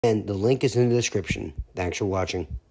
And the link is in the description. Thanks for watching.